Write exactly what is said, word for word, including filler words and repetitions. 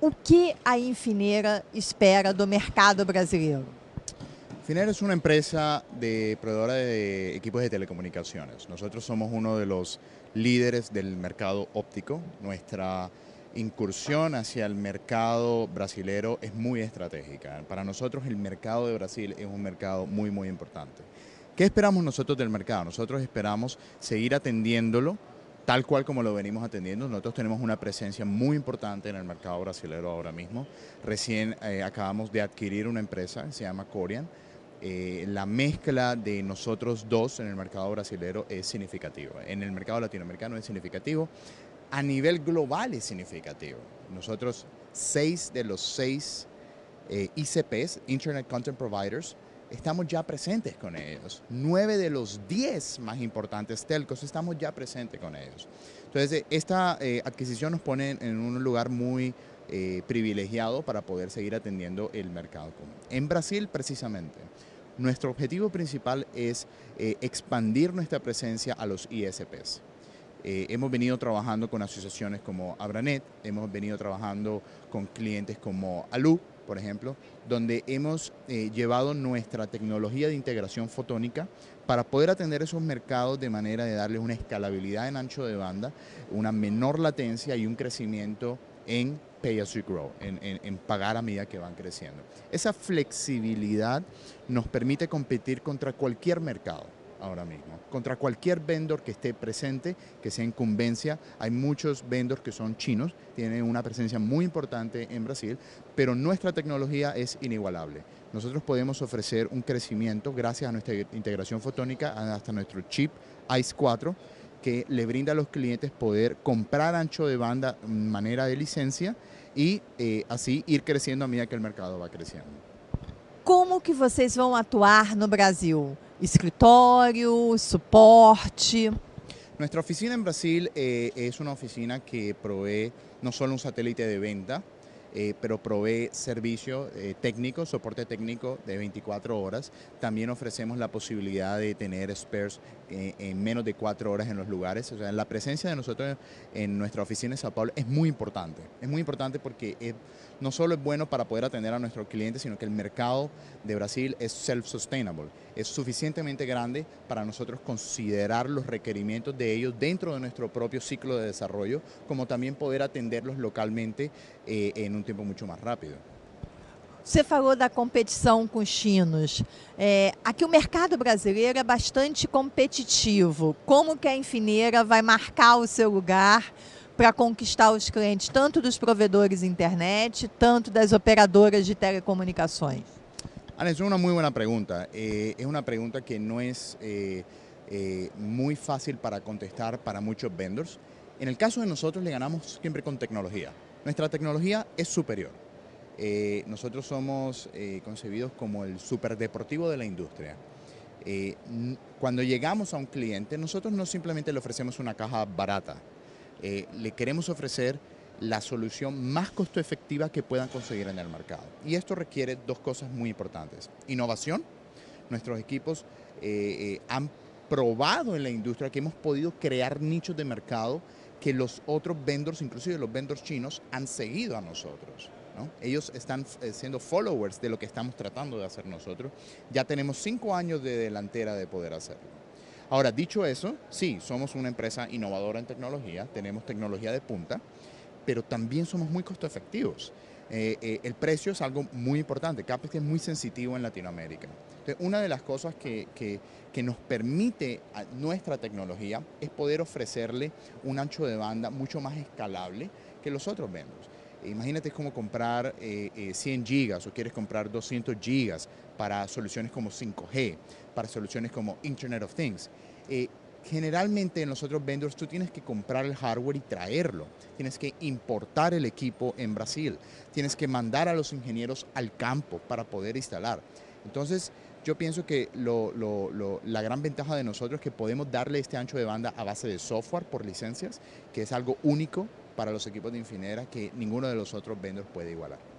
O que a Infinera espera do mercado brasileiro? Infinera es una empresa de proveedora de equipos de telecomunicaciones. Nosotros somos uno de los líderes del mercado óptico. Nuestra incursión hacia el mercado brasilero es muy estratégica. Para nosotros el mercado de Brasil es un mercado muy, muy importante. ¿Qué esperamos nosotros del mercado? Nosotros esperamos seguir atendiéndolo tal cual como lo venimos atendiendo. Nosotros tenemos una presencia muy importante en el mercado brasilero ahora mismo. Recién eh, acabamos de adquirir una empresa, se llama Corian. Eh, la mezcla de nosotros dos en el mercado brasilero es significativa. En el mercado latinoamericano es significativo. A nivel global es significativo. Nosotros, seis de los seis eh, I C Ps, Internet Content Providers, estamos ya presentes con ellos. Nueve de los diez más importantes telcos estamos ya presentes con ellos. Entonces, esta eh, adquisición nos pone en un lugar muy eh, privilegiado para poder seguir atendiendo el mercado común. En Brasil, precisamente, nuestro objetivo principal es eh, expandir nuestra presencia a los I S Ps. Eh, hemos venido trabajando con asociaciones como Abranet, hemos venido trabajando con clientes como Alu, por ejemplo, donde hemos eh, llevado nuestra tecnología de integración fotónica para poder atender esos mercados de manera de darles una escalabilidad en ancho de banda, una menor latencia y un crecimiento en pay as you grow, en, en, en pagar a medida que van creciendo. Esa flexibilidad nos permite competir contra cualquier mercado ahora mismo, contra cualquier vendor que esté presente, que sea incumbencia. Hay muchos vendors que son chinos, tienen una presencia muy importante en Brasil, pero nuestra tecnología es inigualable. Nosotros podemos ofrecer un crecimiento gracias a nuestra integración fotónica, hasta nuestro chip I C E cuatro, que le brinda a los clientes poder comprar ancho de banda de manera de licencia y eh, así ir creciendo a medida que el mercado va creciendo. Como que vocês vão atuar no Brasil? Escritório, suporte? Nuestra oficina en Brasil eh, es una oficina que provee no solo un satélite de venta, eh, pero provee servicio eh, técnico, soporte técnico de veinticuatro horas. También ofrecemos la posibilidad de tener spares eh, en menos de cuatro horas en los lugares. O sea, la presencia de nosotros en nuestra oficina en Sao Paulo es muy importante. Es muy importante porque es, no solo es bueno para poder atender a nuestros clientes, sino que el mercado de Brasil es self-sustainable. Es suficientemente grande para nosotros considerar los requerimientos de ellos dentro de nuestro propio ciclo de desarrollo, como también poder atenderlos localmente eh, en un tiempo mucho más rápido. Você falou da competição com os chinos. É, aqui o mercado brasileiro é bastante competitivo. Como que a Infinera vai marcar o seu lugar para conquistar os clientes, tanto dos provedores de internet, tanto das operadoras de telecomunicações? Ana, es una muy buena pregunta. Eh, es una pregunta que no es eh, eh, muy fácil para contestar para muchos vendors. En el caso de nosotros le ganamos siempre con tecnología. Nuestra tecnología es superior. Eh, nosotros somos eh, concebidos como el superdeportivo de la industria. Eh, cuando llegamos a un cliente, nosotros no simplemente le ofrecemos una caja barata. Eh, le queremos ofrecer la solución más costo efectiva que puedan conseguir en el mercado. Y esto requiere dos cosas muy importantes. Innovación. Nuestros equipos eh, eh, han probado en la industria que hemos podido crear nichos de mercado que los otros vendors, inclusive los vendors chinos, han seguido a nosotros, ¿no? Ellos están eh, siendo followers de lo que estamos tratando de hacer nosotros. Ya tenemos cinco años de delantera de poder hacerlo. Ahora, dicho eso, sí, somos una empresa innovadora en tecnología, tenemos tecnología de punta, pero también somos muy costo efectivos. Eh, eh, el precio es algo muy importante, CAPEX es muy sensitivo en Latinoamérica. Entonces, una de las cosas que, que, que nos permite a nuestra tecnología es poder ofrecerle un ancho de banda mucho más escalable que los otros vendors. Imagínate es como comprar eh, eh, cien gigas o quieres comprar doscientos gigas para soluciones como cinco G, para soluciones como Internet of Things. Eh, Generalmente en los otros vendors tú tienes que comprar el hardware y traerlo, tienes que importar el equipo en Brasil, tienes que mandar a los ingenieros al campo para poder instalar. Entonces yo pienso que lo, lo, lo, la gran ventaja de nosotros es que podemos darle este ancho de banda a base de software por licencias, que es algo único para los equipos de Infinera que ninguno de los otros vendors puede igualar.